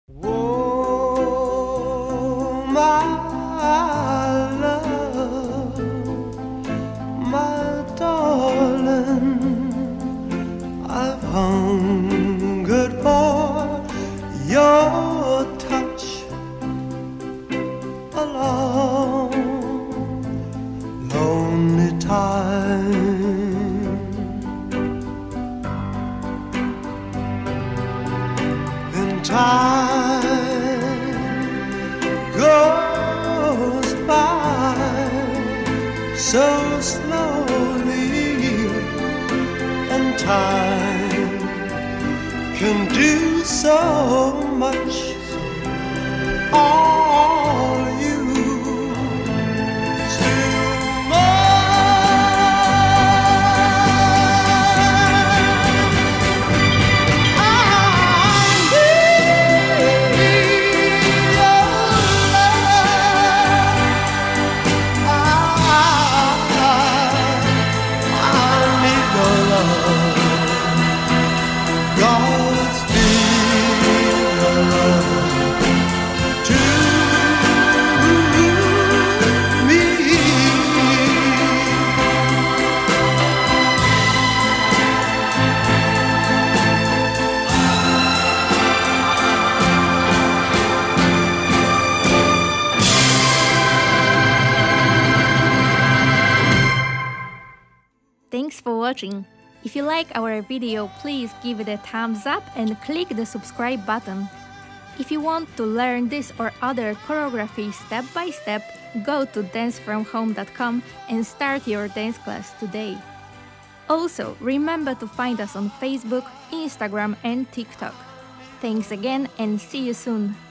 Oh, my love, my darling, I've hungered for your touch a long, lonely time. Then time goes by so slowly, and time can do so much. All you still Thanks for watching. If you like our video, please give it a thumbs up and click the subscribe button. If you want to learn this or other choreography step by step, go to dancefromhome.com and start your dance class today. Also, remember to find us on Facebook, Instagram and TikTok. Thanks again and see you soon!